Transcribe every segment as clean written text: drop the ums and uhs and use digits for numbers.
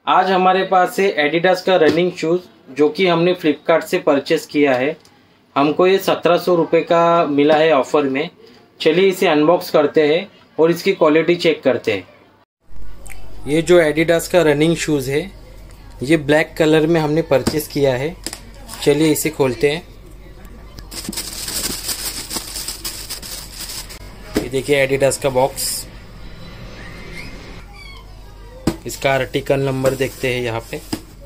आज हमारे पास है एडिडास का रनिंग शूज़ जो कि हमने फ्लिपकार्ट से परचेस किया है। हमको ये 1700 रुपये का मिला है ऑफ़र में। चलिए इसे अनबॉक्स करते हैं और इसकी क्वालिटी चेक करते हैं। ये जो एडिडास का रनिंग शूज़ है ये ब्लैक कलर में हमने परचेस किया है। चलिए इसे खोलते हैं। ये देखिए एडिडास का बॉक्स, इसका आर्टिकल नंबर देखते हैं यहाँ पे।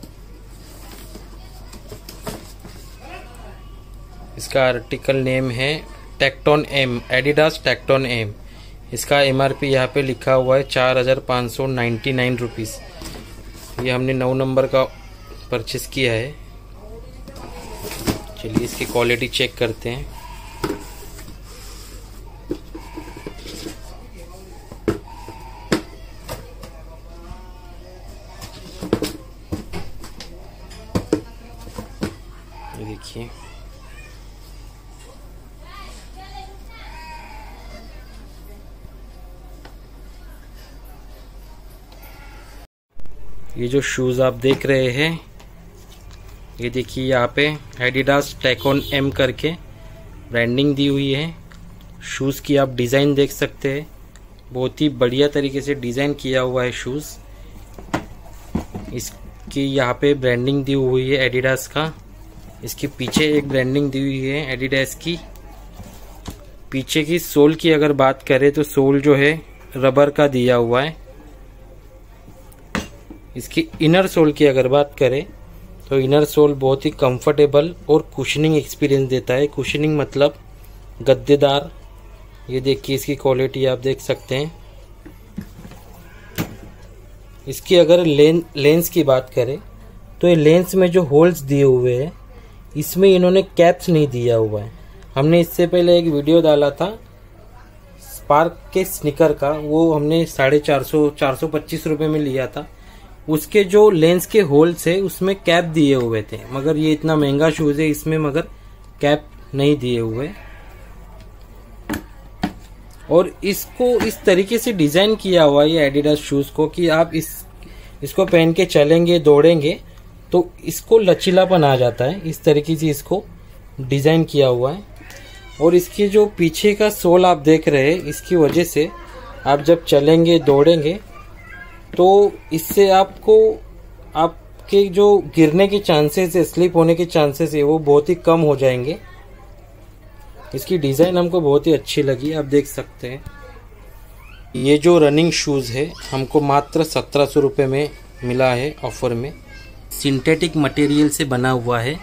इसका आर्टिकल नेम है Tekton M, Adidas Tekton M. इसका एमआरपी यहाँ पे लिखा हुआ है 4599 रुपीज़। ये हमने 9 नंबर का परचेस किया है। चलिए इसकी क्वालिटी चेक करते हैं। देखिए ये जो शूज़ आप देख रहे हैं, ये देखिए यहाँ पे एडिडास टेक्टोन एम करके ब्रांडिंग दी हुई है। शूज़ की आप डिज़ाइन देख सकते हैं, बहुत ही बढ़िया तरीके से डिज़ाइन किया हुआ है शूज़। इसकी यहाँ पे ब्रांडिंग दी हुई है एडिडास का। इसके पीछे एक ब्रांडिंग दी हुई है एडिडास की। पीछे की सोल की अगर बात करें तो सोल जो है रबर का दिया हुआ है। इसकी इनर सोल की अगर बात करें तो इनर सोल बहुत ही कंफर्टेबल और कुशनिंग एक्सपीरियंस देता है। कुशनिंग मतलब गद्देदार। ये देखिए इसकी क्वालिटी आप देख सकते हैं। इसकी अगर लेंस की बात करें तो ये लेंस में जो होल्स दिए हुए हैं इसमें इन्होंने कैप्स नहीं दिया हुआ है। हमने इससे पहले एक वीडियो डाला था स्पार्क के स्निकर का, वो हमने 425 रुपये में लिया था। उसके जो लेंस के होल्स है उसमें कैप दिए हुए थे, मगर ये इतना महंगा शूज़ है इसमें मगर कैप नहीं दिए हुए। और इसको इस तरीके से डिज़ाइन किया हुआ है ये एडिडास शूज़ को कि आप इसको पहन के चलेंगे दौड़ेंगे तो इसको लचीलापन आ जाता है। इस तरीके से इसको डिज़ाइन किया हुआ है। और इसकी जो पीछे का सोल आप देख रहे हैं, इसकी वजह से आप जब चलेंगे दौड़ेंगे तो इससे आपके जो गिरने के चांसेस है, स्लिप होने के चांसेस है, वो बहुत ही कम हो जाएंगे। इसकी डिज़ाइन हमको बहुत ही अच्छी लगी, आप देख सकते हैं। ये जो रनिंग शूज़ है हमको मात्र 1700 रुपये में मिला है ऑफर में। सिंथेटिक मटेरियल से बना हुआ है,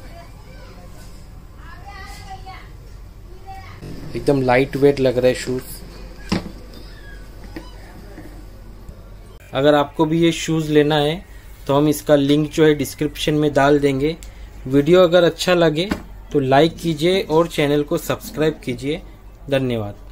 एकदम लाइट वेट लग रहा है शूज़। अगर आपको भी ये शूज़ लेना है तो हम इसका लिंक जो है डिस्क्रिप्शन में डाल देंगे। वीडियो अगर अच्छा लगे तो लाइक कीजिए और चैनल को सब्सक्राइब कीजिए। धन्यवाद।